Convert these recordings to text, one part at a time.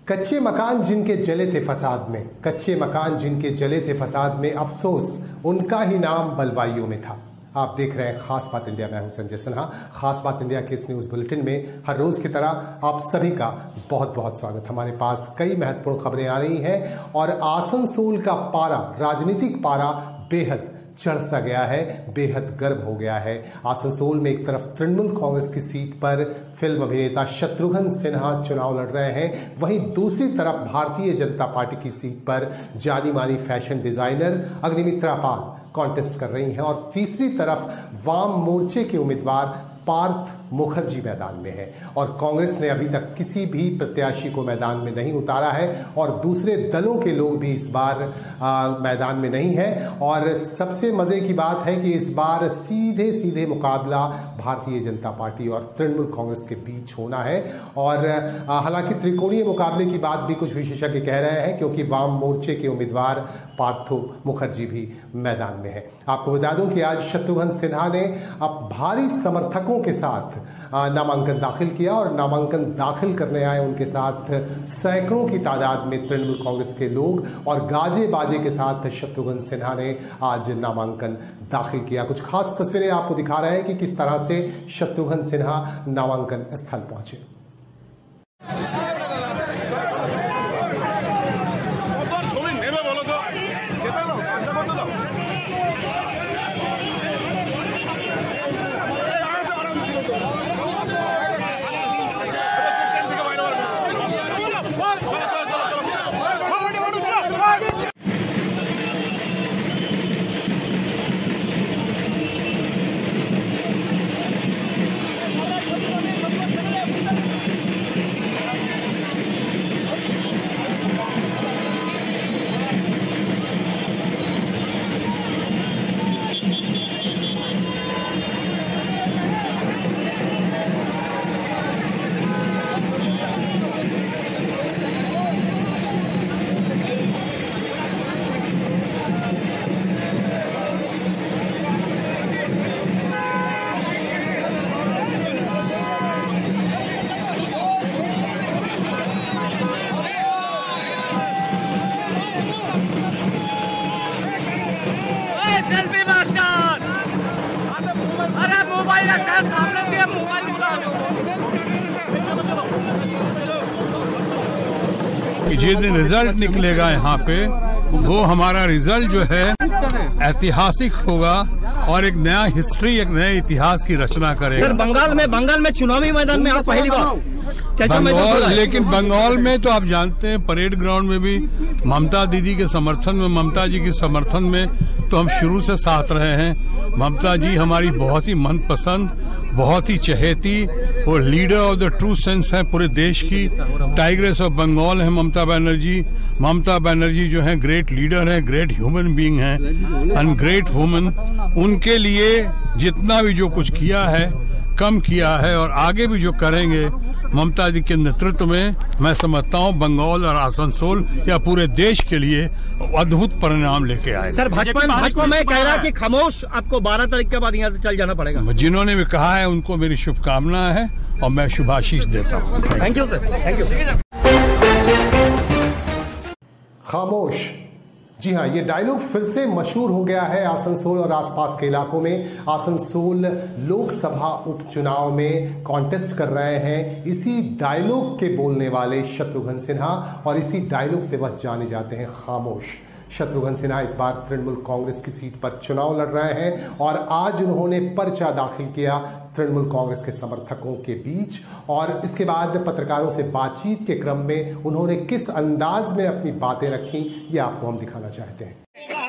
कच्चे मकान जिनके जले थे फसाद में, कच्चे मकान जिनके जले थे फसाद में, अफसोस उनका ही नाम बलवाइयों में था। आप देख रहे हैं खास बात इंडिया। मैं हूं संजय सिन्हा। खास बात इंडिया के इस न्यूज बुलेटिन में हर रोज की तरह आप सभी का बहुत बहुत स्वागत। हमारे पास कई महत्वपूर्ण खबरें आ रही हैं और आसनसोल का पारा, राजनीतिक पारा बेहद चढ़ गया है, बेहद गर्व हो गया है। आसनसोल में एक तरफ तृणमूल कांग्रेस की सीट पर फिल्म अभिनेता शत्रुघ्न सिन्हा चुनाव लड़ रहे हैं, वहीं दूसरी तरफ भारतीय जनता पार्टी की सीट पर जानी मानी fashion designer Agnimitra Paul contest कर रही हैं और तीसरी तरफ वाम मोर्चे के उम्मीदवार पार्थ मुखर्जी मैदान में है और कांग्रेस ने अभी तक किसी भी प्रत्याशी को मैदान में नहीं उतारा है और दूसरे दलों के लोग भी इस बार मैदान में नहीं है। और सबसे मजे की बात है कि इस बार सीधे सीधे मुकाबला भारतीय जनता पार्टी और तृणमूल कांग्रेस के बीच होना है। और हालांकि त्रिकोणीय मुकाबले की बात भी कुछ विशेषज्ञ कह रहे हैं, क्योंकि वाम मोर्चे के उम्मीदवार पार्थ मुखर्जी भी मैदान में है। आपको बता दूं कि आज शत्रुघ्न सिन्हा ने अब भारी समर्थकों के साथ नामांकन दाखिल किया और नामांकन दाखिल करने आए उनके साथ सैकड़ों की तादाद में तृणमूल कांग्रेस के लोग और गाजे बाजे के साथ शत्रुघ्न सिन्हा ने आज नामांकन दाखिल किया। कुछ खास तस्वीरें आपको दिखा रहे हैं कि किस तरह से शत्रुघ्न सिन्हा नामांकन स्थल पहुंचे। जिस दिन रिजल्ट निकलेगा यहाँ पे, वो हमारा रिजल्ट जो है ऐतिहासिक होगा और एक नया हिस्ट्री, एक नए इतिहास की रचना करेगा। सर, बंगाल में चुनावी मैदान में आप पहली बार लेकिन बंगाल में तो आप जानते हैं परेड ग्राउंड में भी ममता दीदी के समर्थन में, ममता जी के समर्थन में तो हम शुरू से साथ रहे हैं। ममता जी हमारी बहुत ही मनपसंद, बहुत ही चहेती और leader of the true sense है पूरे देश की। टाइग्रेस ऑफ बंगाल है ममता बनर्जी। ममता बनर्जी जो है ग्रेट लीडर है, ग्रेट ह्यूमन बीइंग है एंड ग्रेट वुमन। उनके लिए जितना भी जो कुछ किया है, कम किया है और आगे भी जो करेंगे ममता जी के नेतृत्व में, मैं समझता हूँ बंगाल और आसनसोल या पूरे देश के लिए अद्भुत परिणाम लेके आए। सर, भाजपा में कह रहा है कि खामोश आपको 12 तारीख के बाद यहाँ से चल जाना पड़ेगा। जिन्होंने भी कहा है उनको मेरी शुभकामना है और मैं शुभाशीष देता हूँ। Thank you sir, thank you. खामोश, जी हाँ, ये डायलॉग फिर से मशहूर हो गया है आसनसोल और आसपास के इलाकों में। आसनसोल लोकसभा उपचुनाव में कॉन्टेस्ट कर रहे हैं इसी डायलॉग के बोलने वाले शत्रुघ्न सिन्हा और इसी डायलॉग से वह जाने जाते हैं खामोश। शत्रुघ्न सिन्हा इस बार तृणमूल कांग्रेस की सीट पर चुनाव लड़ रहे हैं और आज उन्होंने पर्चा दाखिल किया तृणमूल कांग्रेस के समर्थकों के बीच और इसके बाद पत्रकारों से बातचीत के क्रम में उन्होंने किस अंदाज में अपनी बातें रखी, ये आपको हम दिखाना चाहते हैं।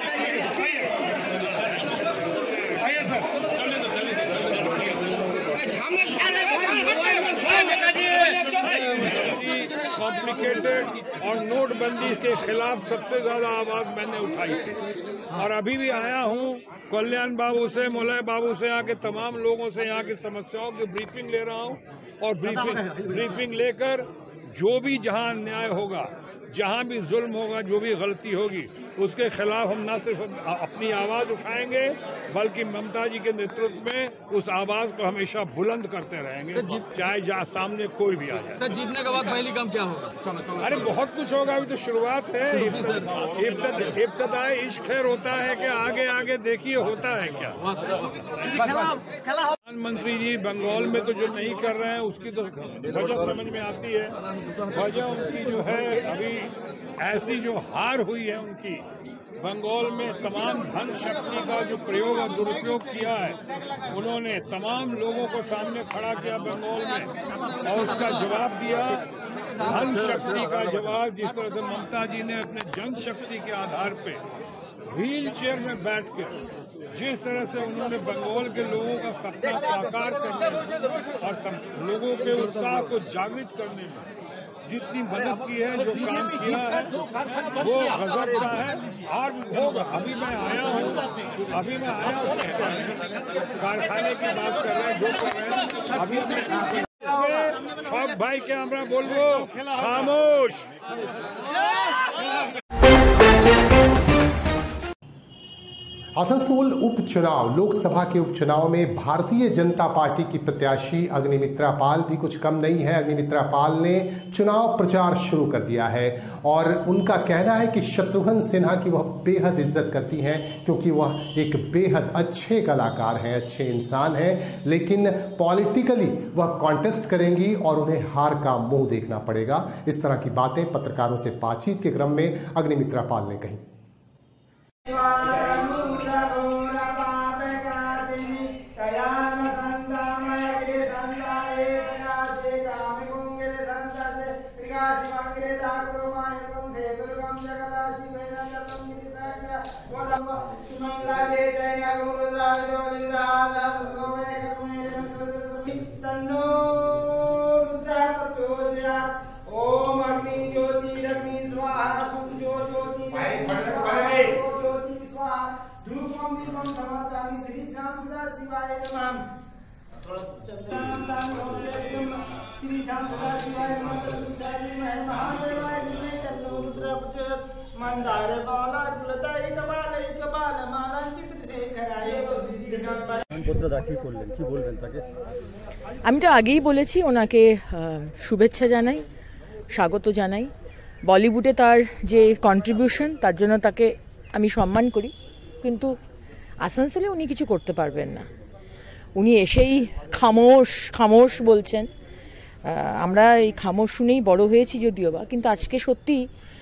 कॉम्प्लिकेटेड और नोटबंदी के खिलाफ सबसे ज्यादा आवाज मैंने उठाई और अभी भी आया हूं कल्याण बाबू से, मुलय बाबू से, यहाँ के तमाम लोगों से यहाँ की समस्याओं की ब्रीफिंग ले रहा हूं और ब्रीफिंग लेकर जो भी जहां अन्याय होगा, जहां भी जुल्म होगा, जो भी गलती होगी, उसके खिलाफ हम न सिर्फ अपनी आवाज उठाएंगे बल्कि ममता जी के नेतृत्व में उस आवाज को हमेशा बुलंद करते रहेंगे, चाहे जहाँ सामने कोई भी आ जाए। सर, जीतने के बाद पहली काम क्या होगा? अरे बहुत कुछ होगा, अभी तो शुरुआत है। इब्तदाई इश्क खैर होता है कि आगे आगे देखिए होता है क्या। प्रधानमंत्री जी बंगाल में तो जो नहीं कर रहे हैं उसकी तो वजह समझ में आती है। वजह उनकी जो है अभी ऐसी जो हार हुई है उनकी, बंगाल में तमाम धन शक्ति का जो प्रयोग और दुरुपयोग किया है उन्होंने, तमाम लोगों को सामने खड़ा किया बंगाल में और उसका जवाब दिया, धन शक्ति का जवाब। जिस तरह से ममता जी ने अपने जनशक्ति के आधार पे व्हील चेयर में बैठकर जिस तरह से उन्होंने बंगाल के लोगों का सपना साकार करने और लोगों के उत्साह को जागृत करने में जितनी मदद की है, जो काम किया है वो गजब का है। और होगा, अभी मैं आया हूँ कारखाने की बात कर रहे हैं, जो कर रहे हैं अभी सब भाई के हमरा बोलबो खामोश। आसनसोल उपचुनाव, लोकसभा के उपचुनाव में भारतीय जनता पार्टी की प्रत्याशी अग्निमित्रा पाल भी कुछ कम नहीं है। अग्निमित्रा पाल ने चुनाव प्रचार शुरू कर दिया है और उनका कहना है कि शत्रुघ्न सिन्हा की वह बेहद इज्जत करती हैं क्योंकि वह एक बेहद अच्छे कलाकार हैं, अच्छे इंसान हैं, लेकिन पॉलिटिकली वह कॉन्टेस्ट करेंगी और उन्हें हार का मुंह देखना पड़ेगा। इस तरह की बातें पत्रकारों से बातचीत के क्रम में अग्निमित्रा पाल ने कही। ओम अग्नि ज्योति अग्नि स्वाहा सूर्यो ज्योति ज्योति स्वाहा धूपम दीपम समर्पयामि श्री श्याम सदा शिवाय नमः। श्री श्याम सदा शिवाय नमः। महादेवाय नमः। तन्नो रुद्र प्रचोदयात्। मंदार बाला कुलताई कपाल कपाल मालांचित शेखराय পত্র দাখিল করলেন, কি বলবেন তাকে? আমি তো আগেই বলেছি ওনাকে শুভেচ্ছা জানাই, স্বাগত জানাই। বলিউডে তার যে কন্ট্রিবিউশন তার জন্য তাকে আমি সম্মান করি, কিন্তু আসানসোলে উনি কিছু করতে পারবেন না। উনি এসেই খামোশ খামোশ বলছেন। আমরা এই খামোশ শুনেই বড় হয়েছি যদিও বা, কিন্তু আজকে সত্যি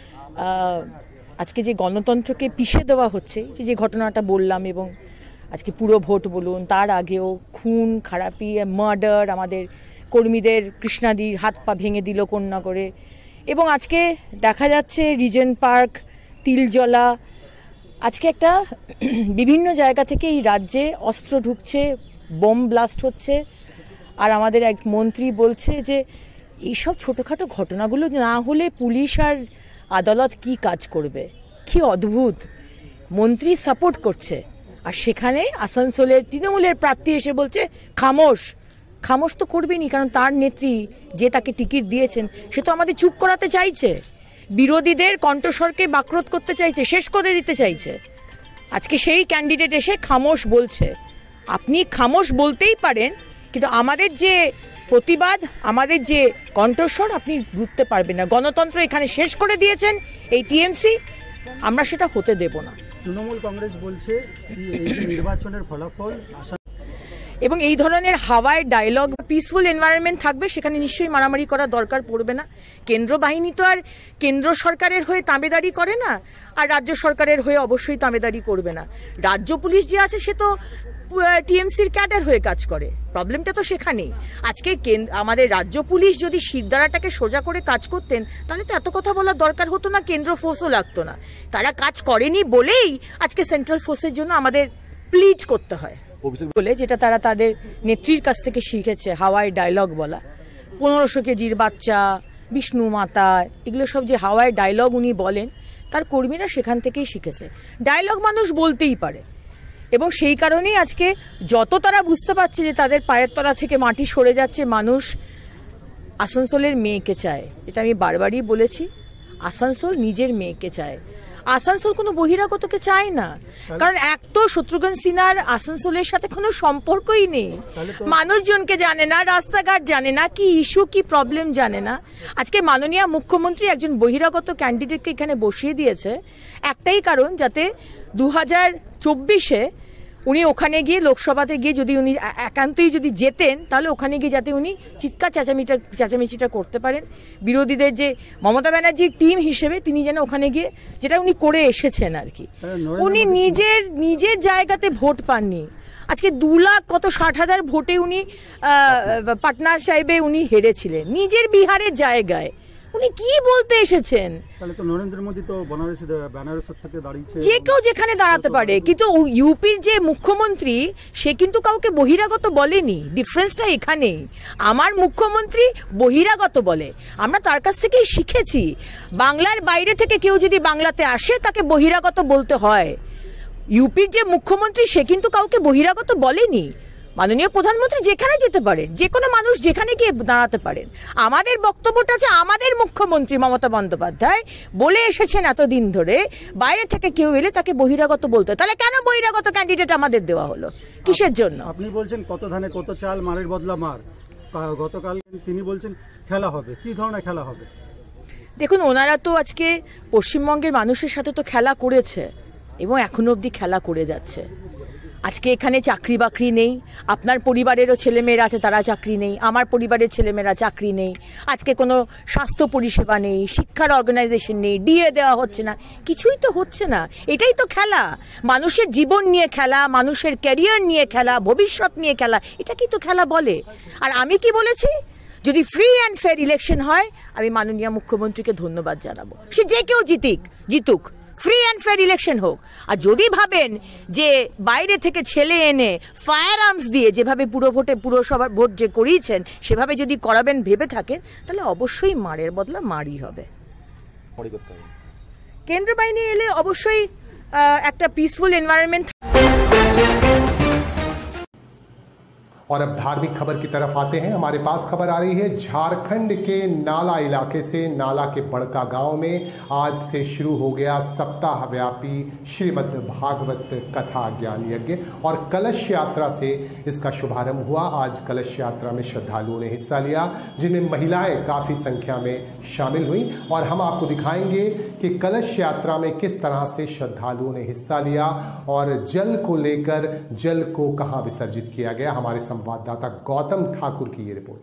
আজকে যে গণতন্ত্রকে পিষে দেওয়া হচ্ছে, যে ঘটনাটা বললাম, এবং আজকে পুরো ভোট বলুন, তার আগেও খুন খারাপি, মার্ডার, আমাদের কর্মীদের কৃষ্ণাদির হাত পা ভেঙে দিল কন্যা করে, এবং আজকে দেখা যাচ্ছে রিজেন্ট পার্ক, তিলজলা, আজকে একটা বিভিন্ন জায়গা থেকে এই রাজ্যে অস্ত্র ঢুকছে, বোম ব্লাস্ট হচ্ছে, আর আমাদের এক মন্ত্রী বলছে যে এইসব ছোটোখাটো ঘটনাগুলো না হলে পুলিশ আর আদালত কি কাজ করবে। কি অদ্ভুত, মন্ত্রী সাপোর্ট করছে আর সেখানে আসানসোলের তৃণমূলের প্রার্থী এসে বলছে খামোশ। খামোশ তো করবেনি, কারণ তার নেত্রী যে তাকে টিকিট দিয়েছেন সে তো আমাদের চুপ করাতে চাইছে, বিরোধীদের কণ্ঠস্বরকে বাকরোধ করতে চাইছে, শেষ করে দিতে চাইছে। আজকে সেই ক্যান্ডিডেট এসে খামোশ বলছে। আপনি খামোশ বলতেই পারেন, কিন্তু আমাদের যে প্রতিবাদ, আমাদের যে কণ্ঠস্বর আপনি বুঝতে পারবেন না। গণতন্ত্র এখানে শেষ করে দিয়েছেন এই টিএমসি, আমরা সেটা হতে দেব না। তৃণমূল কংগ্রেস বলছে নির্বাচনের ফলাফল এবং এই ধরনের হাওয়ায় ডায়লগ, পিসফুল এনভায়রনমেন্ট থাকবে, সেখানে নিশ্চয়ই মারামারি করার দরকার পড়বে না। কেন্দ্র বাহিনী তো আর কেন্দ্র সরকারের হয়ে তাবেদারি করে না, আর রাজ্য সরকারের হয়ে অবশ্যই তাবেদারি করবে না। রাজ্য পুলিশ যে আছে সে তো টিএমসির ক্যাডার হয়ে কাজ করে, প্রবলেমটা তো সেখানেই। আজকে আমাদের রাজ্য পুলিশ যদি শিরদাঁড়াটাকে সোজা করে কাজ করতেন তাহলে তো এত কথা বলার দরকার হতো না, কেন্দ্র ফোর্সও লাগতো না। তারা কাজ করেনি বলেই আজকে সেন্ট্রাল ফোর্সের জন্য আমাদের প্লিড করতে হয় বলে, যেটা তারা তাদের নেত্রীর কাছ থেকে শিখেছে, হাওয়ায় ডায়লগ বলা। 1500 কেজির বাচ্চা, বিষ্ণু মাতা, এগুলো সব যে হাওয়ায় ডায়লগ উনি বলেন, তার কর্মীরা সেখান থেকেই শিখেছে। ডায়লগ মানুষ বলতেই পারে, এবং সেই কারণেই আজকে যত তারা বুঝতে পারছে যে তাদের পায়ের তলা থেকে মাটি সরে যাচ্ছে, মানুষ আসানসোলের মেয়েকে চায়। এটা আমি বারবারই বলেছি, আসানসোল নিজের মেয়েকে চায়। আসানসোল কোনো বহিরাগতকে চায় না, কারণ এক তো শত্রুঘ্ন সিনহার আসানসোলের সাথে কোনো সম্পর্কই নেই, মানুষজনকে জানে না, রাস্তাঘাট জানে না, কি ইস্যু কি প্রবলেম জানে না। আজকে মাননীয় মুখ্যমন্ত্রী একজন বহিরাগত ক্যান্ডিডেটকে এখানে বসিয়ে দিয়েছে একটাই কারণ, যাতে 2024-এ উনি ওখানে গিয়ে লোকসভাতে গিয়ে যদি উনি একান্তই যদি যেতেন, তাহলে ওখানে গিয়ে যাতে উনি চিৎকার চেঁচামেচিটা করতে পারেন, বিরোধীদের যে মমতা ব্যানার্জির টিম হিসেবে তিনি যেন ওখানে গিয়ে যেটা উনি করে এসেছেন আর কি। উনি নিজের জায়গাতে ভোট পাননি। আজকে 2 লাখ কত 60,000 ভোটে উনি পাটনা সাহেবে উনি হেরেছিলেন নিজের বিহারের জায়গায়। উনি কি বলতে এসেছেন? তাহলে তো নরেন্দ্র মোদী তো বেনারস থেকে দাঁড়িয়েছে, যে কেউ যেখানে দাঁড়াতে পারে, কিন্তু ইউপির যে মুখ্যমন্ত্রী সে কিন্তু কাউকে বহিরাগত বলেনি। ডিফারেন্সটা এখানেই। আমার মুখ্যমন্ত্রী বহিরাগত বলে, আমরা তার কাছ থেকেই শিখেছি। বাংলার বাইরে থেকে কেউ যদি বাংলাতে আসে তাকে বহিরাগত বলতে হয়। ইউপির যে মুখ্যমন্ত্রী সে কিন্তু কাউকে বহিরাগত বলেনি। মাননীয় প্রধানমন্ত্রী যেখানে যেতে পারেন, যে কোনো মানুষ যেখানে গিয়ে দাঁড়াতে পারেন। আমাদের বক্তব্যটা হচ্ছে আমাদের মুখ্যমন্ত্রী মমতা বন্দ্যোপাধ্যায় বলে এসেছেন এতদিন ধরে, বাইরে থেকে কেউ এলে তাকে বহিরাগত বলতে। তাহলে কেন বহিরাগত ক্যান্ডিডেট আমাদের দেওয়া হলো, কিসের জন্য? আপনি বলছেন কত ধানে কত চাল, মারের বদলা মার। গতকাল তিনি বলছেন খেলা হবে, কি ধরনের খেলা হবে? দেখুন, ওনারা তো আজকে পশ্চিমবঙ্গের মানুষের সাথে তো খেলা করেছে এবং এখনো অবধি খেলা করে যাচ্ছে। আজকে এখানে চাকরি বাকরি নেই, আপনার পরিবারেরও ছেলেমেয়েরা আছে তারা চাকরি নেই, আমার পরিবারের ছেলেমেয়েরা চাকরি নেই, আজকে কোনো স্বাস্থ্য পরিষেবা নেই, শিক্ষার অর্গানাইজেশন নেই, ডিএ দেওয়া হচ্ছে না, কিছুই তো হচ্ছে না। এটাই তো খেলা, মানুষের জীবন নিয়ে খেলা, মানুষের ক্যারিয়ার নিয়ে খেলা, ভবিষ্যৎ নিয়ে খেলা, এটাকেই তো খেলা বলে। আর আমি কি বলেছি, যদি ফ্রি অ্যান্ড ফেয়ার ইলেকশন হয় আমি মাননীয় মুখ্যমন্ত্রীকে ধন্যবাদ জানাবো। সে যে কেউ জিতুক, ফ্রি অ্যান্ড ফেয়ার ইলেকশন হোক। আর যদি ভাবেন যে বাইরে থেকে ছেলে এনে ফায়ার আর্মস দিয়ে যেভাবে পুরসভার ভোট যে করিয়েছেন সেভাবে যদি করাবেন ভেবে থাকেন, তাহলে অবশ্যই মারের বদলা মারই হবে। কেন্দ্র বাহিনী এলে অবশ্যই একটা পিসফুল এনवायरमेंट। और अब धार्मिक खबर की तरफ आते हैं। हमारे पास खबर आ रही है झारखंड के नाला इलाके से। नाला के बड़का गांव में आज से शुरू हो गया सप्ताहव्यापी श्रीमद् भागवत कथा ज्ञान यज्ञ और कलश यात्रा से इसका शुभारंभ हुआ। आज कलश यात्रा में श्रद्धालुओं ने हिस्सा लिया, जिनमें महिलाएं काफ़ी संख्या में शामिल हुई और हम आपको दिखाएंगे कि कलश यात्रा में किस तरह से श्रद्धालुओं ने हिस्सा लिया और जल को लेकर जल को कहां विसर्जित किया गया। हमारे संवाददाता गौतम ठाकुर की ये रिपोर्ट।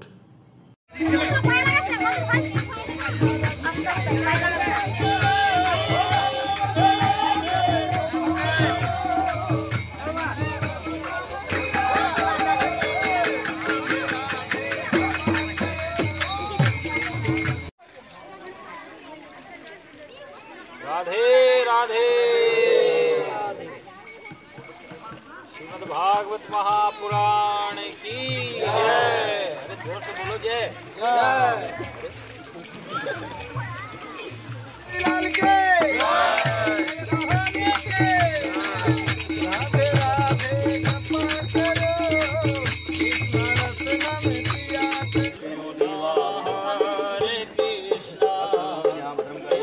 राधे राधे। श्रीमद् भागवत महापुराण की जय। अरे जोर से बोलो जय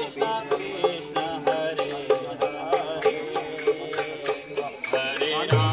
हरे